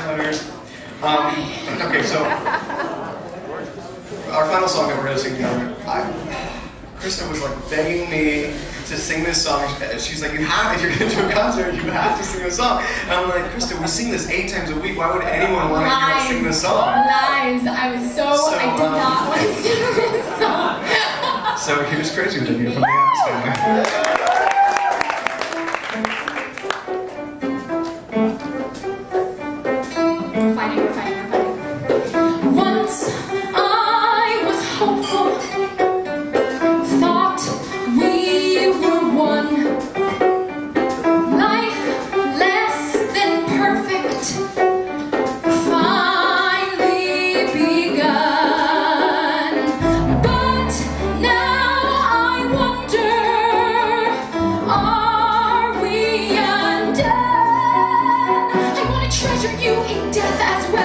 Okay, so our final song that we're gonna sing together, Krysta was like begging me to sing this song. She's like, if you're gonna do a concert, you have to sing this song. And I'm like, Krysta, we sing this 8 times a week. Why would anyone want to hear us sing this song? Lies. I did not want to sing this song. So here's Crazier from the Addams family. You in death as well.